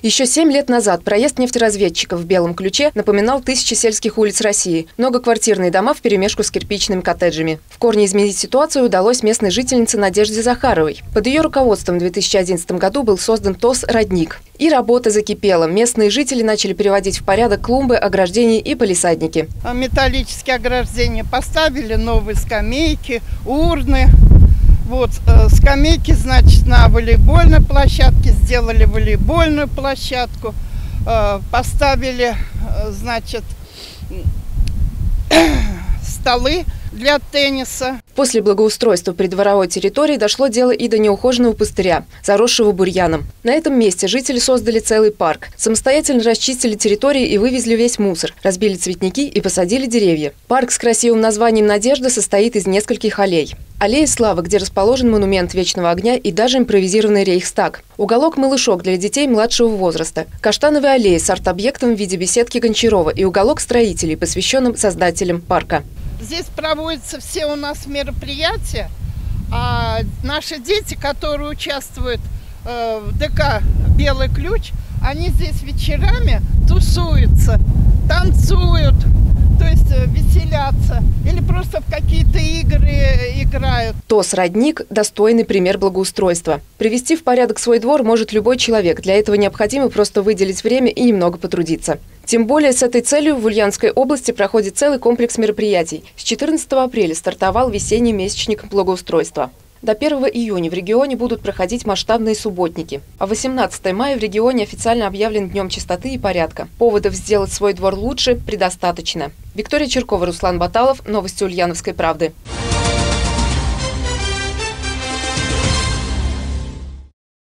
Еще 7 лет назад проезд нефтеразведчиков в Белом Ключе напоминал тысячи сельских улиц России, многоквартирные дома вперемешку с кирпичными коттеджами. В корне изменить ситуацию удалось местной жительнице Надежде Захаровой. Под ее руководством в 2011 году был создан ТОС «Родник». И работа закипела. Местные жители начали приводить в порядок клумбы, ограждения и палисадники. Металлические ограждения поставили, новые скамейки, урны. Вот скамейки, значит, на волейбольной площадке, сделали волейбольную площадку, поставили, значит, столы для тенниса. После благоустройства придворовой территории дошло дело и до неухоженного пустыря, заросшего бурьяном. На этом месте жители создали целый парк. Самостоятельно расчистили территории и вывезли весь мусор, разбили цветники и посадили деревья. Парк с красивым названием «Надежда» состоит из нескольких аллей. Аллея Славы, где расположен монумент Вечного огня и даже импровизированный рейхстаг. Уголок «Малышок» для детей младшего возраста. Каштановая аллея с арт-объектом в виде беседки Гончарова и уголок строителей, посвященным создателям парка. Здесь проводятся все у нас мероприятия, а наши дети, которые участвуют в ДК «Белый ключ», они здесь вечерами тусуются, танцуют, то есть веселятся или просто в какие-то игры играют. ТОС «Родник» – достойный пример благоустройства. Привести в порядок свой двор может любой человек. Для этого необходимо просто выделить время и немного потрудиться. Тем более с этой целью в Ульяновской области проходит целый комплекс мероприятий. С 14 апреля стартовал весенний месячник благоустройства. До 1 июня в регионе будут проходить масштабные субботники. А 18 мая в регионе официально объявлен Днем чистоты и порядка. Поводов сделать свой двор лучше предостаточно. Виктория Черкова, Руслан Баталов. Новости Ульяновской правды.